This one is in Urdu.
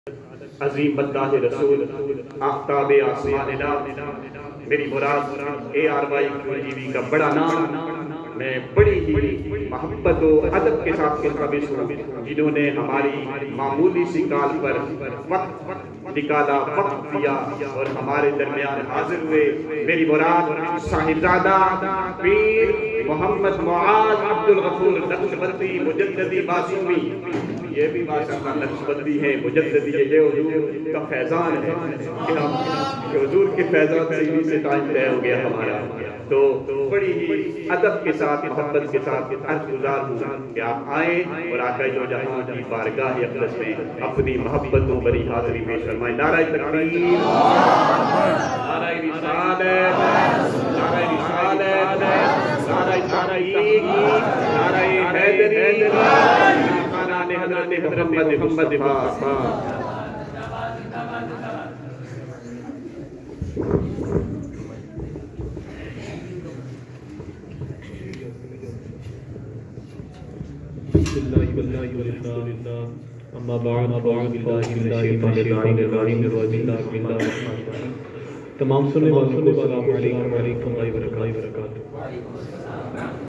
عظیم مداح رسول آفتاب آسمان میری مراد A R Y T V کا بڑا نام میں بڑی ہی محبت و ادب کے ساتھ ملتمس ہوں جنہوں نے ہماری معمولی سی کال پر وقت نکالا، وقت دیا اور ہمارے درمیان حاضر ہوئے۔ میری مراد صاحبزادہ پیر محمد معاذ عبد الغفور نقشبندی مجددی معصومی، یہ بھی ماشاءاللہ نقشبندی ہے، مجددی ہے، یہ حضور کا فیضان ہے کہ حضور کے فیضان سے ٹائم طے ہو گیا ہمارا۔ تو بڑی ہی ادب کے ساتھ محبت کے ساتھ عرض گزار ہوں کہ آپ آئیں اور آقا جو جہاں کی بارگاہ اقدس میں اپنی محبت و بری حاضری پیش فرمائیں۔ نعرہ تکبیر، نعرہ رسالت، نعرہ رسالت، نعرہ تحقیق، نعرہ حیدری، خانان حضرت محمد پاک۔ اما بعد تمام سننے والوں کو السلام علیکم ورحمۃ اللہ وبرکاتہ۔